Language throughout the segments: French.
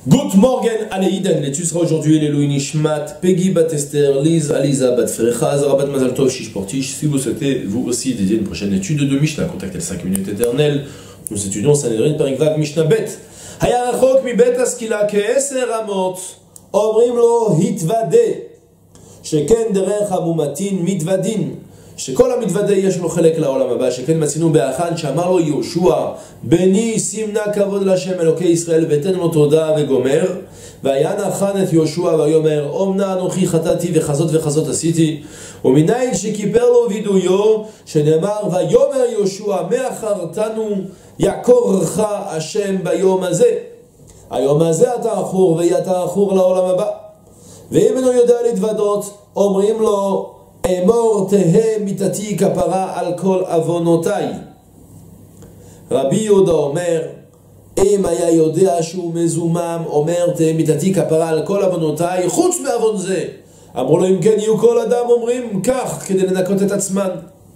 Good morgen, Aleïden, l'étude sera aujourd'hui l'Elohim Nishmat, Peggy Batester, Liz, Aliza, Batfrecha, Zarabat Mazaltov, Shish Portish. Si vous souhaitez vous aussi dédier une prochaine étude de Mishnah, contactez les 5 minutes éternelles. Nous étudions Sanhedrin Perikvav Mishnah Bet. Hayarachok mi bet askila ke'eser amot, omrim lo hitvade, sheken derech hamumatin mitvadin. שכל המתוודה יש לו חלק לעולם הבא, שכן מצינו באחד שאמר לו יהושע בני שים נא כבוד להשם אלוקי ישראל ותן לו תודה וגומר, והיה נחן את יהושע ויאמר אומנה אנוכי חטאתי וחזות עשיתי, ומנין שכיפר לו וידויו שנאמר ויאמר יהושע מאחרתנו יעקורך השם ביום הזה, היום הזה אתה אחור ואתה אחור לעולם הבא. ואם אינו יודע להתוודות אומרים לו אמור תהה מיתתי כפרה על כל עוונותיי. רבי יהודה אומר, אם היה יודע שהוא מזומם, אומר תהה מיתתי כפרה על כל עוונותיי, חוץ מעוון זה. אמרו לו, אם כן יהיו כל אדם אומרים כך, כדי לנקות את עצמן.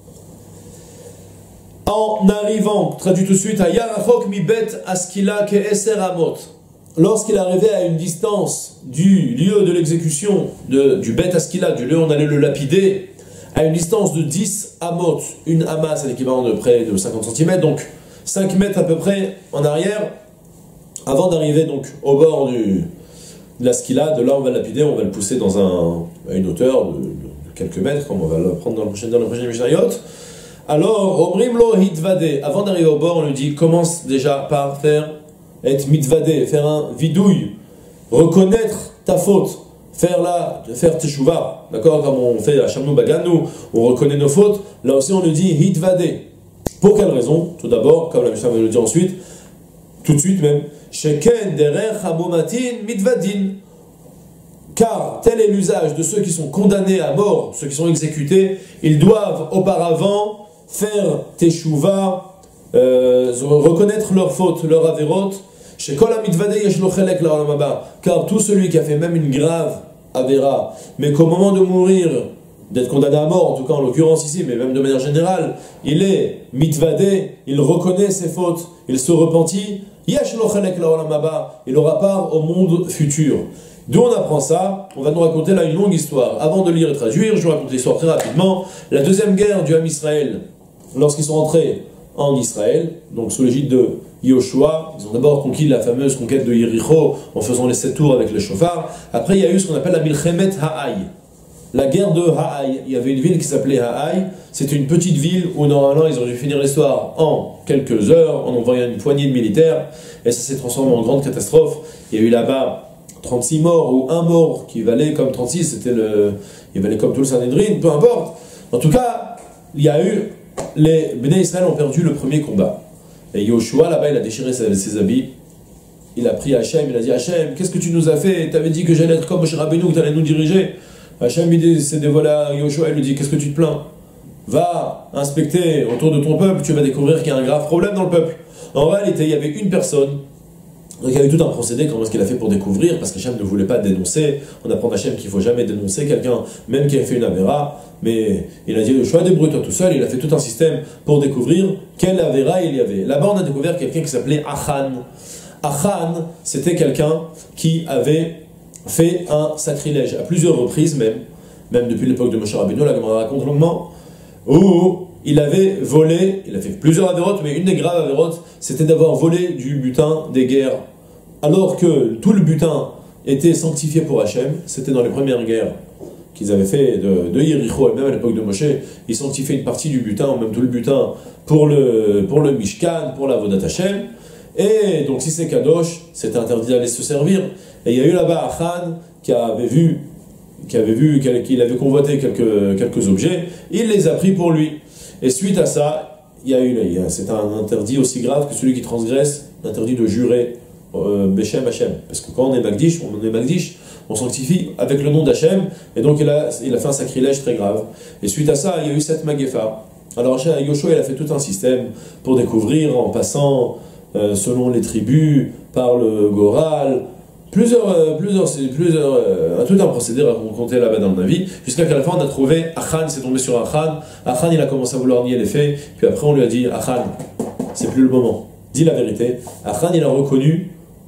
En arrivant, traduit tout de suite, à Yarachok mi bet askila ke'eser amot. Lorsqu'il arrivait à une distance du lieu de l'exécution, du Bet Askila, du lieu où on allait le lapider, à une distance de 10 amot, une ama c'est l'équivalent de près de 50 cm, donc 5 mètres à peu près en arrière, avant d'arriver donc au bord de l'Askila, de là on va le lapider, on va le pousser à une hauteur de quelques mètres, comme on va le prendre dans le prochain Mishnayot. Alors, Omrim lo hitvade, avant d'arriver au bord, on lui dit, commence déjà par faire être mitvadé, faire un vidouille, reconnaître ta faute, faire teshuva, d'accord, comme on fait à Shamnu Baganu, on reconnaît nos fautes, là aussi on le dit hitvadé. Pour quelle raison? Tout d'abord, comme la Mishnah va le dire ensuite, tout de suite même, sheken derech hamumatin mitvadin, car tel est l'usage de ceux qui sont condamnés à mort, ceux qui sont exécutés, ils doivent auparavant faire teshuva, reconnaître leurs fautes, leurs avérotes, car tout celui qui a fait même une grave avéra, mais qu'au moment de mourir, d'être condamné à mort, en tout cas en l'occurrence ici, mais même de manière générale, il est mitvadé, il reconnaît ses fautes, il se repentit, il aura part au monde futur. D'où on apprend ça? On va nous raconter là une longue histoire. Avant de lire et traduire, je vous raconte l'histoire très rapidement. La deuxième guerre du Ham Israël, lorsqu'ils sont entrés en Israël, donc sous l'égide de Yoshua, ils ont d'abord conquis la fameuse conquête de Yericho en faisant les 7 tours avec les chauffards. Après, il y a eu ce qu'on appelle la Milchemet Ha'ai, la guerre de Ha'ai. Il y avait une ville qui s'appelait Ha'ai. C'était une petite ville où normalement ils auraient dû finir l'histoire en quelques heures en envoyant une poignée de militaires, et ça s'est transformé en grande catastrophe. Il y a eu là-bas 36 morts ou un mort qui valait comme 36, il valait comme tout le Sanhedrin, peu importe. En tout cas, il y a eu les Bnei Israël ont perdu le premier combat. Et Yoshua, là-bas, il a déchiré ses habits. Il a pris Hachem, il a dit Hachem, qu'est-ce que tu nous as fait? Tu avais dit que j'allais être comme Moshe Rabbeinu, que tu allais nous diriger. Hachem, il s'est dévoilé à Yoshua, il lui dit qu'est-ce que tu te plains? Va inspecter autour de ton peuple, tu vas découvrir qu'il y a un grave problème dans le peuple. En réalité, il y avait une personne. Donc il y avait tout un procédé, comment est-ce qu'il a fait pour découvrir, parce qu'Hachem ne voulait pas dénoncer. On apprend d'Hachem qu'il ne faut jamais dénoncer quelqu'un, même qui a fait une avéra, mais il a dit le choix débrouille-toi tout seul, il a fait tout un système pour découvrir quelle avéra il y avait. Là-bas on a découvert quelqu'un qui s'appelait Achan. Achan, c'était quelqu'un qui avait fait un sacrilège, à plusieurs reprises même depuis l'époque de Moshe Rabbeinu, la Gemara raconte longuement, où il avait volé, il a fait plusieurs avérotes, mais une des graves avérotes, c'était d'avoir volé du butin des guerres. Alors que tout le butin était sanctifié pour Hachem, c'était dans les premières guerres qu'ils avaient fait de Yericho, et même à l'époque de Moshe, ils sanctifiaient une partie du butin, ou même tout le butin, pour le Mishkan, pour la Vodat Hachem. Et donc si c'est Kadosh, c'était interdit d'aller se servir. Et il y a eu là-bas Achan qu'il avait convoité quelques objets, il les a pris pour lui. Et suite à ça, c'est un interdit aussi grave que celui qui transgresse l'interdit de jurer Beshem Hachem. Parce que quand on est Magdish, on sanctifie avec le nom d'Hachem, et donc il a fait un sacrilège très grave. Et suite à ça, il y a eu cette Magefa. Alors Yoshua, il a fait tout un système pour découvrir, en passant selon les tribus, par le Goral, tout un procédé raconté là-bas dans le Navi, jusqu'à qu'à la fin on a trouvé Achan, il s'est tombé sur Achan. Achan, il a commencé à vouloir nier les faits, puis après on lui a dit Achan, c'est plus le moment, dis la vérité. Achan, il a reconnu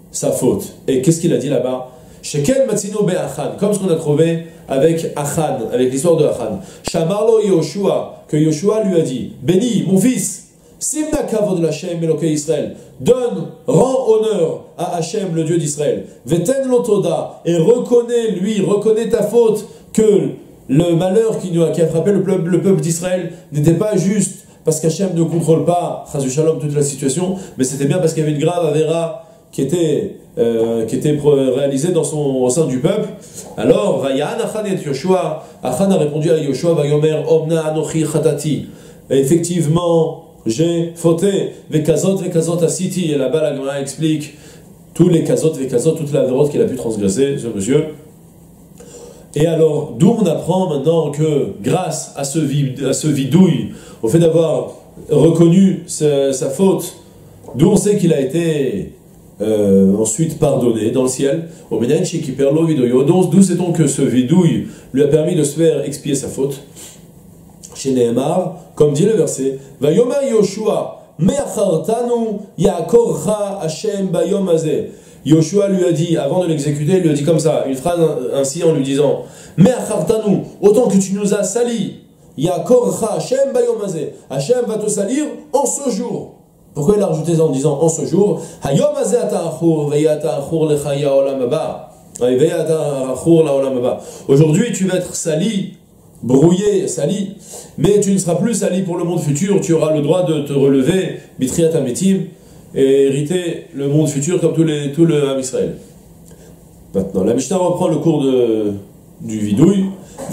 sa faute. Et qu'est-ce qu'il a dit là-bas? Shekel matzino be Achan, comme ce qu'on a trouvé avec Achan, avec l'histoire de Achan. Shamarlo Yoshua, que Yoshua lui a dit, béni, mon fils, Simna kavod l'Hashem Elokei Israël, donne, rend honneur à Hachem, le Dieu d'Israël. Veten lotoda, et reconnais ta faute, que le malheur qui a frappé le peuple d'Israël n'était pas juste parce qu'Hachem ne contrôle pas, Chazu Shalom, toute la situation, mais c'était bien parce qu'il y avait une grave avéra qui était réalisée au sein du peuple. Alors, Vayan Achan et Yoshua, Achan a répondu à Yoshua, Vayomer, Omna Anochi Chatati. Effectivement, j'ai fauté, Vekazot Asiti, et là-bas la Gemara explique tous les Kazot, toute la vérote qu'il a pu transgresser, ce monsieur. Et alors, d'où on apprend maintenant que, grâce à ce vidouille, au fait d'avoir reconnu sa faute, d'où on sait qu'il a été ensuite pardonné dans le ciel, d'où sait-on que ce vidouille lui a permis de se faire expier sa faute? Chez Nehemar, comme dit le verset, Vayoma Yoshua, Me'achartanu Ya'akorcha Hashem Bayom Hazeh. Yoshua lui a dit, avant de l'exécuter, il lui a dit comme ça, une phrase ainsi en lui disant, Me'achartanu, autant que tu nous as salis, Ya'akorcha Hashem Bayom Hazeh. Hashem va te salir en ce jour. Pourquoi il a rajouté ça en disant en ce jour? Hayom Hazeh ata'achur, ve'yata'achur lecha ya'olam haba. Ve'yata'achur la'olam haba. Aujourd'hui, tu vas être sali, brouillé, sali, mais tu ne seras plus sali pour le monde futur, tu auras le droit de te relever, bitriat ametim, et hériter le monde futur comme tout le Ham Israël. Maintenant, la Mishnah reprend le cours du vidouille.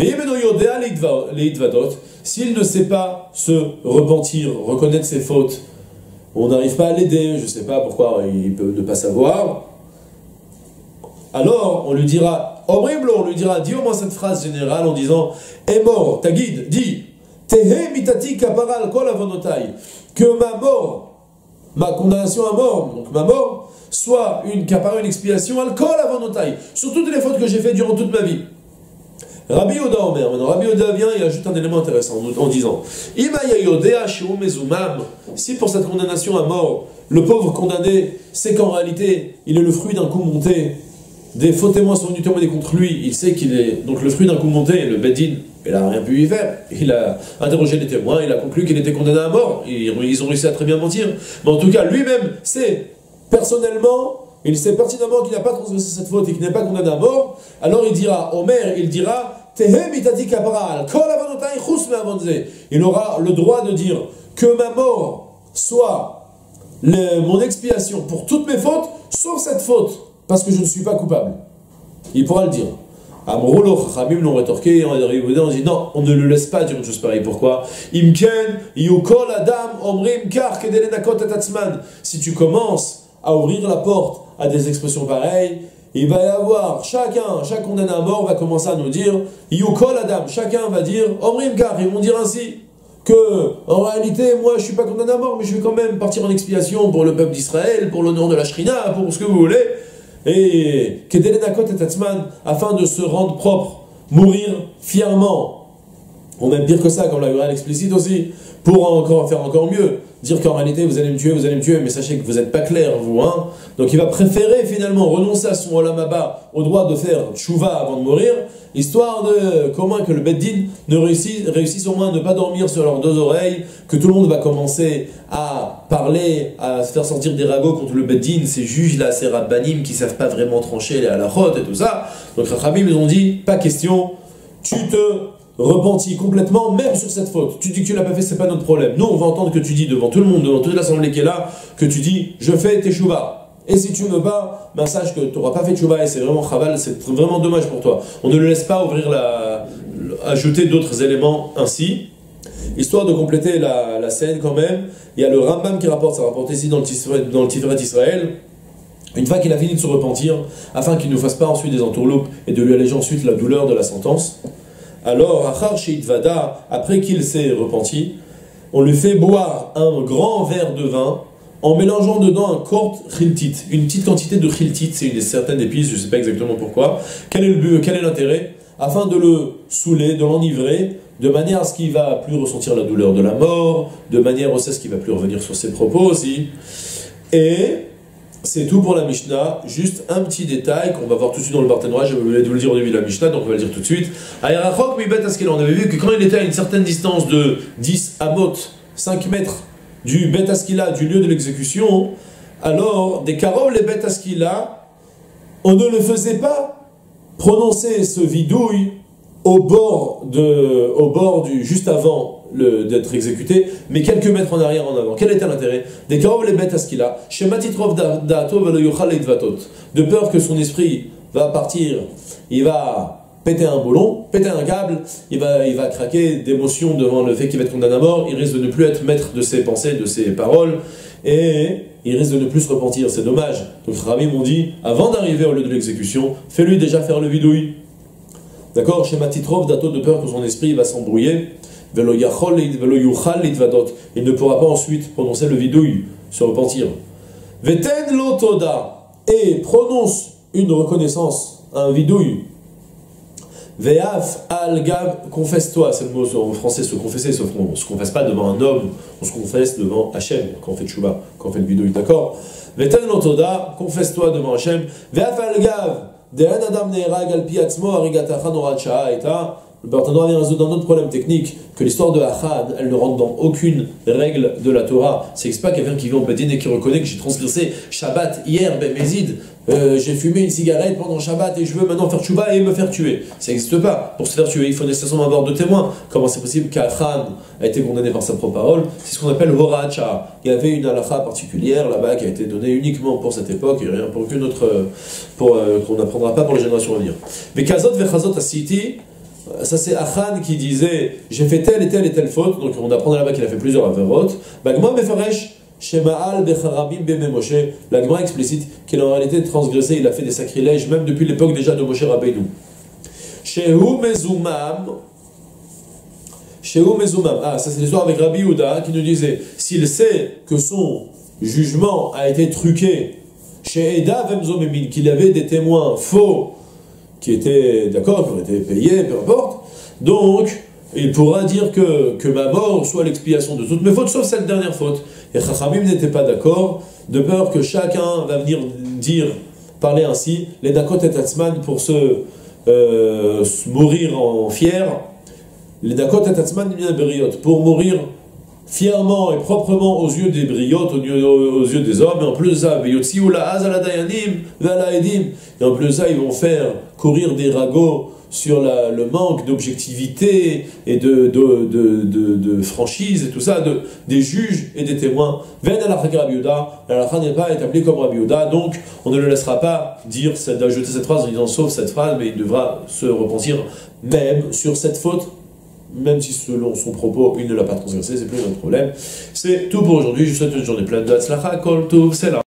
S'il ne sait pas se repentir, reconnaître ses fautes, on n'arrive pas à l'aider, je ne sais pas pourquoi il peut ne pas savoir, alors on lui dira, dis au moins cette phrase générale en disant, est mort, ta guide, dis, Tehe mitati kaparal kol avonotai, que ma mort, ma condamnation à mort, donc ma mort, soit une expiation al kol avonotai, sur toutes les fautes que j'ai faites durant toute ma vie. Rabbi Yoda Omer, maintenant Rabbi Yoda vient et ajoute un élément intéressant en disant, Imaya yodea sheu mezumam, si pour cette condamnation à mort, le pauvre condamné sait qu'en réalité, il est le fruit d'un coup monté, des faux témoins sont venus témoigner contre lui, il sait qu'il est donc le fruit d'un coup monté, le Beddin, il n'a rien pu y faire, il a interrogé les témoins, il a conclu qu'il était condamné à mort, ils ont réussi à très bien mentir, mais en tout cas, lui-même sait, personnellement, il sait pertinemment qu'il n'a pas transgressé cette faute et qu'il n'est pas condamné à mort, alors il dira, Omer, il dira, il aura le droit de dire que ma mort soit mon expiation pour toutes mes fautes, sauf cette faute, parce que je ne suis pas coupable. Il pourra le dire. Amroulo, Chachamim l'ont rétorqué, on dit non, on ne le laisse pas dire une chose pareille. Pourquoi? Imken, yukol adam, omrim kar kedelenakot atatzman. Si tu commences à ouvrir la porte à des expressions pareilles, il va y avoir chaque condamné à mort va commencer à nous dire yukol adam, chacun va dire omrim kar, ils vont dire ainsi que en réalité moi je suis pas condamné à mort, mais je vais quand même partir en expiation pour le peuple d'Israël, pour l'honneur de la Shrina, pour ce que vous voulez. Et Kedelenakot et Tatzman, afin de se rendre propre, mourir fièrement. Ou même pire que ça, comme la Gemara explicite aussi, pour faire encore mieux, dire qu'en réalité vous allez me tuer, mais sachez que vous n'êtes pas clair, vous, hein. Donc il va préférer finalement renoncer à son Olam Haba, au droit de faire tchouva avant de mourir, histoire de comment que le Beddin ne réussisse au moins à ne pas dormir sur leurs deux oreilles, que tout le monde va commencer à parler, à se faire sortir des ragots contre le Beddin, ces juges là, ces rabbanim qui savent pas vraiment trancher les halachot et tout ça. Donc Chachamim ils ont dit, pas question, tu te repentis complètement, même sur cette faute. Tu dis que tu l'as pas fait, c'est pas notre problème. Nous, on va entendre que tu dis devant tout le monde, devant toute l'assemblée qui est là, que tu dis, je fais teshuva. Et si tu ne veux pas, ben sache que tu n'auras pas fait teshuva et c'est vraiment chaval, c'est vraiment dommage pour toi. On ne le laisse pas ajouter d'autres éléments ainsi. Histoire de compléter la scène quand même, il y a le Rambam qui rapporte, ça rapporte ici dans le Tiferet Israël, une fois qu'il a fini de se repentir, afin qu'il ne fasse pas ensuite des entourloupes et de lui alléger ensuite la douleur de la sentence. Alors, Achar Sheit Vada, après qu'il s'est repenti, on lui fait boire un grand verre de vin en mélangeant dedans un quart chiltit, une petite quantité de chiltit, c'est une certaine épice, je ne sais pas exactement pourquoi. Quel est l'intérêt? Afin de le saouler, de l'enivrer, de manière à ce qu'il ne va plus ressentir la douleur de la mort, de manière aussi à ce qu'il ne va plus revenir sur ses propos aussi. Et c'est tout pour la Mishnah. Juste un petit détail qu'on va voir tout de suite dans le Barthénois. Je voulais vous le dire au début de la Mishnah, donc on va le dire tout de suite. Aérachok mi bet askela. On avait vu que quand il était à une certaine distance de 10 amot, 5 mètres du bet askela, du lieu de l'exécution, alors des karov les bet askela, on ne le faisait pas prononcer ce vidouille au bord du juste avant d'être exécuté, mais quelques mètres en arrière, en avant. Quel était l'intérêt? Des karov les bet askila, shematitrov da'ato velo yuchal leitvatot, de peur que son esprit va partir, il va péter un boulon, péter un câble, il va craquer d'émotion devant le fait qu'il va être condamné à mort, il risque de ne plus être maître de ses pensées, de ses paroles, et il risque de ne plus se repentir, c'est dommage. Donc Rabbi m'ont dit, avant d'arriver au lieu de l'exécution, fais-lui déjà faire le vidouille. D'accord? Shematitrov da'ato, de peur que son esprit va s'embrouiller, il ne pourra pas ensuite prononcer le vidouille, se repentir. Veten lotoda, et prononce une reconnaissance, un vidouille. Ve'af al-gab, confesse-toi, c'est le mot en français, se confesser, sauf qu'on ne se confesse pas devant un homme, on se confesse devant Hachem, quand on fait tchouba, quand on fait le vidouille, d'accord? Veten lotoda, confesse-toi devant Hachem. Ve'af al-gab, de'an adam ne'erag al-pi atzmo arigatachan orat sha'a eta. Le Barthénois vient résoudre un autre problème technique, que l'histoire de Achan, elle ne rentre dans aucune règle de la Torah. C'est pas quelqu'un qui vient au Bedin et qui reconnaît que j'ai transgressé Shabbat hier, ben Mézid, j'ai fumé une cigarette pendant Shabbat et je veux maintenant faire tchouba et me faire tuer. Ça n'existe pas. Pour se faire tuer, il faut nécessairement avoir deux témoins. Comment c'est possible qu'Achan a été condamné par sa propre parole? C'est ce qu'on appelle Horat Shah. Il y avait une halakha particulière là-bas qui a été donnée uniquement pour cette époque et rien pour aucune autre, qu'on n'apprendra pas pour les générations à venir. Mais Kazot vechazot asiti, ça c'est Achan qui disait j'ai fait telle et telle faute, donc on apprend là-bas qu'il a fait plusieurs averot. Bagma mefaresh shema'al becharabim bememoshe, la Gemara explicite qu'il a en réalité transgressé, il a fait des sacrilèges même depuis l'époque déjà de Moshe Rabbeinu. Shehu mezumam, ah ça c'est l'histoire avec Rabbi Yehuda qui nous disait s'il sait que son jugement a été truqué, chez Eda vemzomemin, qu'il avait des témoins faux qui étaient d'accord, qui ont été payés, peu importe, donc il pourra dire que ma mort soit l'expiation de toutes mes fautes, sauf cette dernière faute. Et Chachamim n'était pas d'accord, de peur que chacun va venir parler ainsi, les Dakot et Tatzman pour se mourir en fier, les Dakot et Tatzman pour mourir fièrement et proprement aux yeux des briotes, aux yeux des hommes, et en plus de ça, et en plus de ça, ils vont faire courir des ragots sur le manque d'objectivité et de franchise et tout ça, des juges et des témoins. La halakha n'est pas établie comme Rabbi Yehuda, donc on ne le laissera pas ajouter cette phrase en disant sauf cette phrase, mais il devra se repentir même sur cette faute, même si selon son propos, il ne l'a pas transgressé, c'est plus notre problème. C'est tout pour aujourd'hui, je vous souhaite une journée pleine de Hatzlacha, Kol Tov, c'est là.